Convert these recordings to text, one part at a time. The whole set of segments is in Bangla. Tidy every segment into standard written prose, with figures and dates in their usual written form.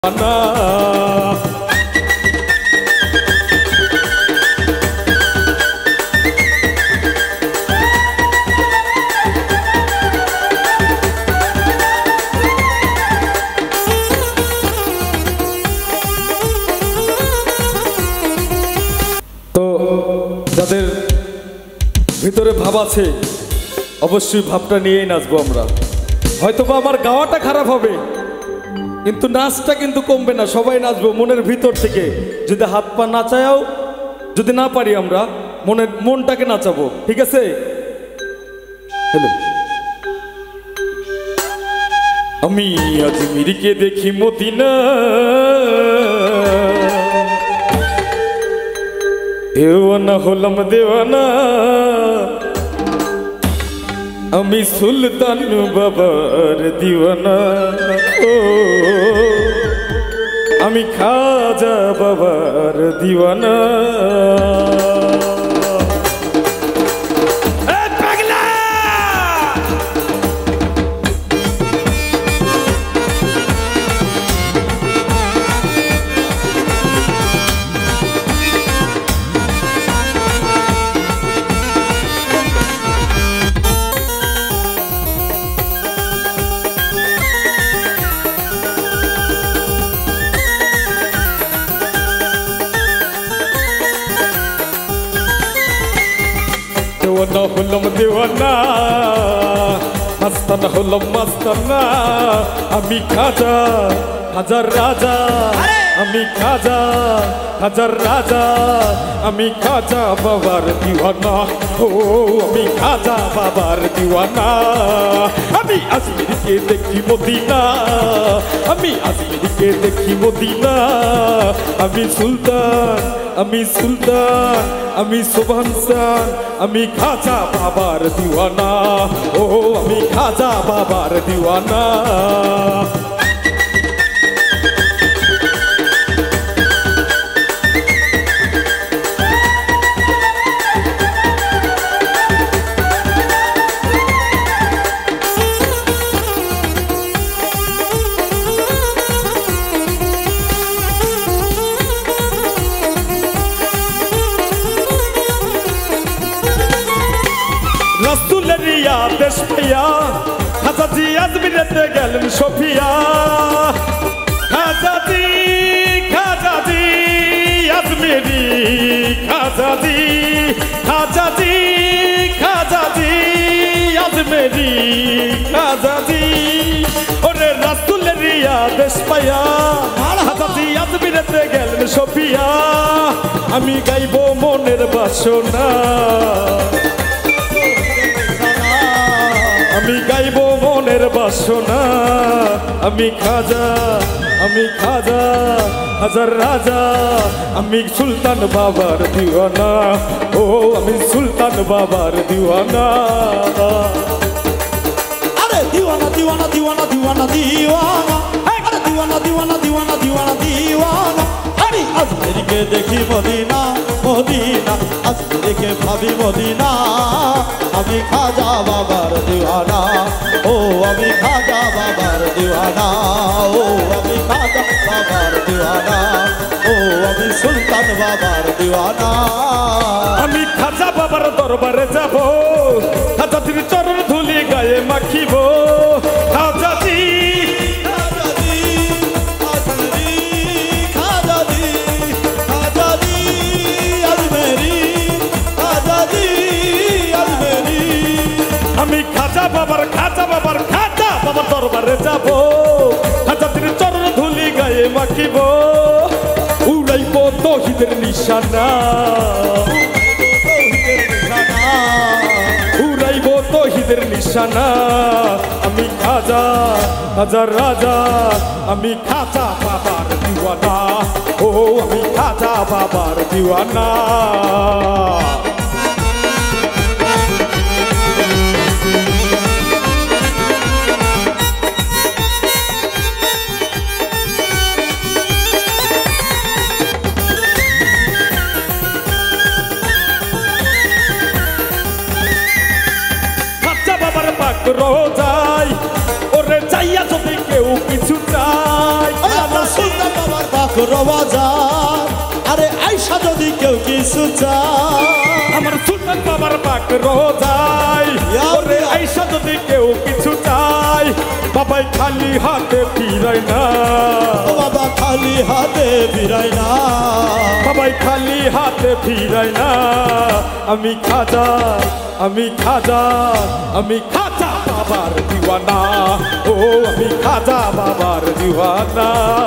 না তো যাদের ভিতরে ভাব আছে অবশ্যই ভাবটা নিয়েই নাচবো আমরা। হয়তোবা আমার গাওয়াটা খারাপ হবে কিন্তু নাচটা কিন্তু কমবে না, সবাই নাচবো মনের ভিতর থেকে। যদি হাত পা নাচায়ও যদি না পারি আমরা মনটাকে নাচাবো, ঠিক আছে? হ্যালো, আমি আজমিরকে দেখি মদিনা, দেওয়ানা হলাম দেওয়ানা, আমি সুলতান বাবার দিওয়ানা, ও আমি খাজা বাবার দিওয়ানা। দেওয়ানা হলাম দেওয়ানা, মাস্তানা হলাম মাস্তানা, আমি খাজা হাজার রাজা, আমি খাজা হাজার রাজা, আমি খাজা বাবার দিওয়ানা, ও আমি খাজা বাবার দিওয়ানা। আমি আজমিরকে দেখি মদিনা, আমি আজমিরকে দেখি মদিনা, আমি সুলতান আমি সুলতান আমি সুবহানসান, আমি খাজা বাবার দিওয়ানা, ও আমি খাজা বাবার দিওয়ানা। রাসূলের ইয়াদেশ পাইয়া খাজাজি আজমিরেতে গেলেন সফিয়া, খাজাজি খাজাজি আজমিরি, খাজাজি খাজাজি খাজাজি আজমিরি, খাজাজি। ওরে রাসূলের ইয়াদেশ পাইয়া খাজাজি আজমিরেতে গেলেন সফিয়া, আমি গাইব মনের বাসনা, আমি গাইব মনের বাসনা, আমি খাজা হাজার রাজা, আমি সুলতান বাবার দিওয়ানা, ও আমি সুলতান বাবার দিওয়ানা। আরে দিওয়ানা দিওয়ানা দিওয়ানা দিওয়ানা দিওয়ানা, আরে দিওয়ানা দিওয়ানা দিওয়ানা দিওয়ানা দিওয়ানা, আমি আজমিরকে দেখি মদিনা মদিনা, আজমিরকে ভাবি মদিনা, আমি খাজা বাবার দিওয়ানা, ও আমি খাজা বাবার দিওয়ানা, ও আমি খাজা বাবার দিওয়ানা, ও আমি সুলতান বাবার দিওয়ানা। আমি খাজা বাবার দরবারে যাব, খাজাজির চরণ ধুলি গায়ে মাখিব, খাজাজি আমি খাজা বাবার দরবারে যাব, খাজাজির চরণ ধুলি গায়ে মাখিব, উড়াইব তৌহিদের নিশানা, উড়াইব তৌহিদের নিশানা, আমি খাজা হাজার রাজা, আমি খাজা বাবার দিওয়ানা, ও আমি খাজা বাবার দিওয়ানা। রোজাই ওরে চাইয়া যদি কেউ কিছু চাই, পাকর বাজার আরে আইসা যদি কেউ কিছু চায় আমার সুলতান বাবার পাক রোজাই ওরে আইসা যদি কেউ কিছু চাই বাবাই খালি হাতে ফিরায় না ও বাবা খালি হাতে ফিরায় না বাবাই খালি হাতে ফিরায় না আমি খাজা আমি খাজা আমি খাজা বাবার দিওয়ানা ও আমি খাজা বাবার দিওয়ানা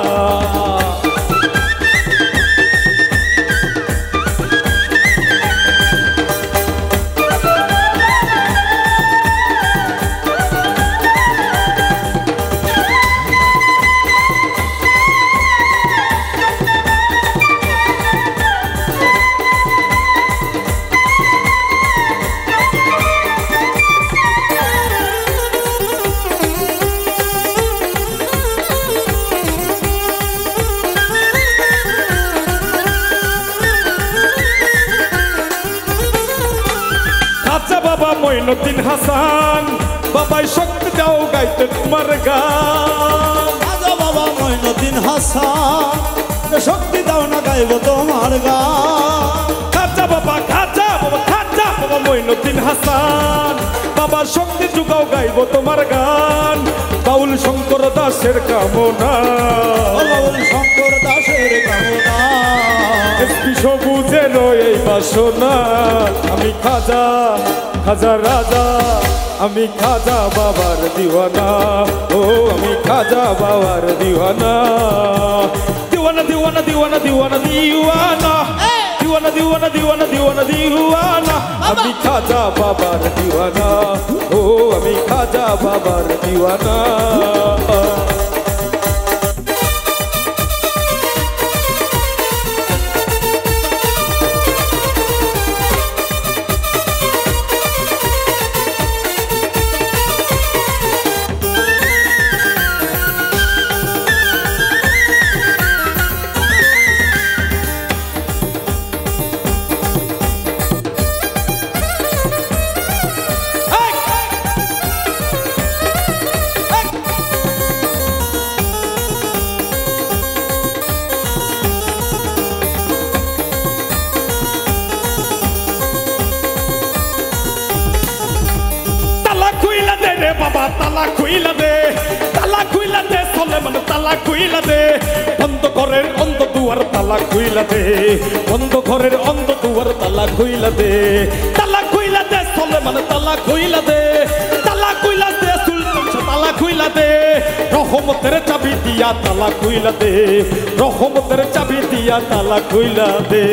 আচ্ছা বাবা মঈনুদ্দিন হাসান বাবাই শক্তি দাও গাইতে তোমার গান আজা বাবা মঈনুদ্দিন হাসান শক্তি দাও না গাইব তোমার গান খাজা বাবা মঈনুদ্দিন হাসান বাবা শক্তি যুগাও গাইব তোমার গান বাউল শঙ্কর দাসের কামনা বাউল শঙ্কর দাসের কামনা এসপি সবুজের এই বাসনা আমি খাজা খাজা রাজা আমি খাজা বাবার দিওয়ানা ও আমি খাজা বাবার দিওয়ানা দিওয়ানা দিওয়ানা দিওয়ানা দিওয়ানা দিওয়ানা দিওয়ানা দিওয়ানা দিওয়ানা দিওয়ানা দিওয়ানা আমি খাজা বাবার দিওয়ানা ও আমি খাজা বাবার দিওয়ানা বাবা তালা খুইলা দে সলেমান তালা খুইলা দে বন্ধ ঘরের অন্ধ দুয়ার তালা খুইলা দে বন্ধ ঘরের অন্ধ দুয়ার তালা খুইলা দে সলেমান তালা খুইলা দে সুলতান তালা খুইলা দে রহমতের চাবি দিয়া তালা খুইলা দে রহমতের চাবি দিয়া তালা খুইলা দে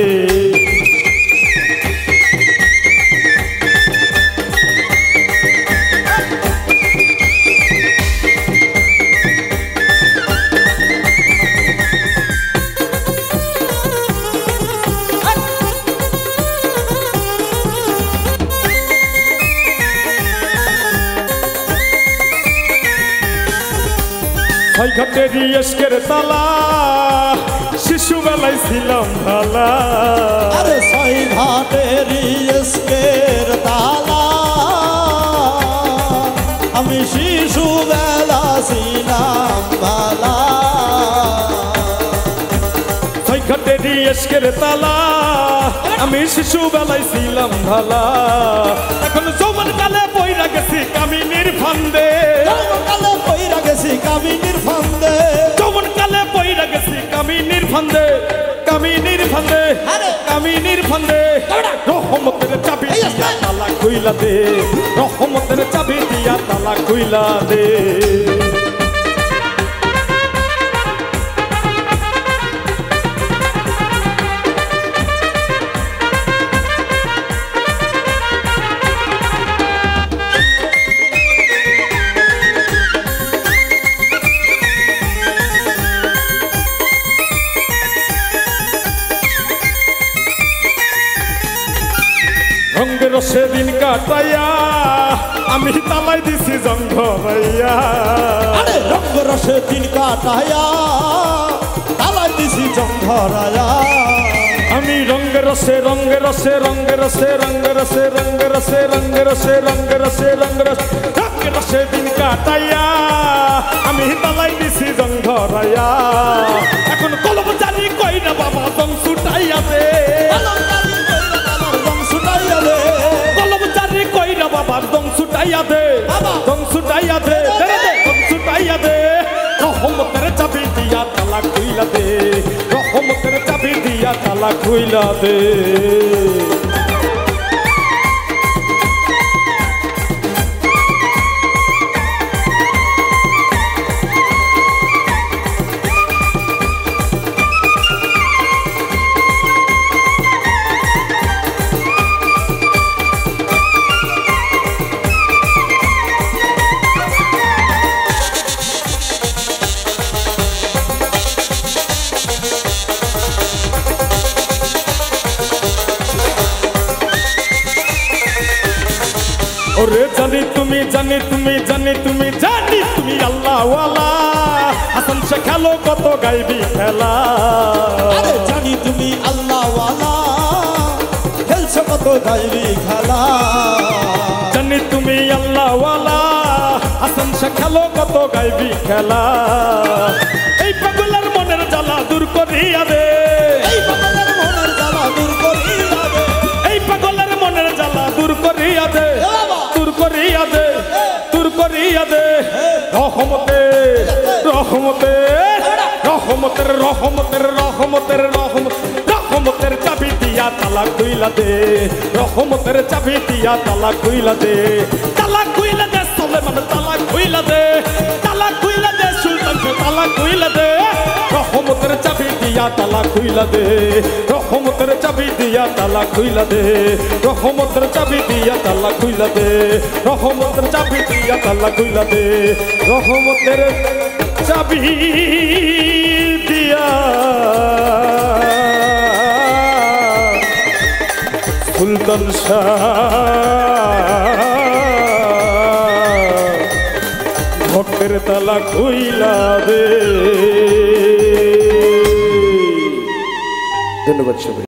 ছয়ঘাটেরই এসকের তালা শিশুবেলায় ছিলাম ভালা আরে ছয় ঘাটের এসকের তালা আমি শিশু বেলা ছিলাম ভালা ছয়ঘাটেরই এসকের তালা আমি শিশুবেলায় ছিলাম ভালা এখন যৌবন কালে বইরা গেছি কামিনীর ফান্দে কালে বইরা গেছি কামিনীর ফান্দে যৌবন কালে বইরা গেছি কামিনীর ফান্দে কামিনীর ফান্দে কামিনীর ফান্দে রহমতের চাবি দিয়া তালা খুইলা দে রহমতের চাবি দিয়া তালা খুইলা দে রঙের সেদিন কাটাইয়া আমি তালাই দিছি জঙ্গলাইয়া আরে রঙ রসে দিন কাটাইয়া তালাই দিছি জঙ্গলাইয়া আমি রঙের রসে রঙের রসে রঙের রসে রঙের রসে রঙের রসে রঙের রসে রঙের রসে রঙের রঙের রসে দিন কাটাইয়া আমি তালাই দিছি জঙ্গলাইয়া এখন কলম তালা খুইলা দে। ওরে জানি তুমি জানি তুমি জানি তুমি জানি তুমি আল্লাহ ওয়ালা হাসান সে খেলো কত গাইবি খেলা। আরে জানি তুমি আল্লাহ ওয়ালা খেলছো কত গাইবি খেলা। জানি তুমি আল্লাহ ওয়ালা হাসান সে খেলো কত গাইবি খেলা। এই পাগলের মনের জ্বালা দূর করিয়া দে। এই পাগলের মনের জ্বালা দূর করিয়া দে। এই পাগলের মনের জ্বালা দূর করিয়া দে। দূর করিয়া দে দূর করিয়া দে। রহমতে রহমতে রহমতের রহমতের রহমতের রহমত রহমতের চাবি দিয়া তালা খুইলা দে। রহমতের চাবি দিয়া তালা খুইলা দে। তালা খুইলা দে সুলেমান তালা খুইলা দে। তালা খুইলা দে সুলতান তালা খুইলা দে। রহমতের চাবি দিয়া তালা খুইলা দে। রহমতের চাবি দিয়া তালা খুইলা দে। রহমতের চাবি দিয়া তালা খুইলা দে। রহমতের চাবি দিয়া তালা খুইলা দে। রহমতের চাবি দিয়া সুলতান শাহ ভক্তের তালা খুইলা দে। ধন্যবাদ সবাই।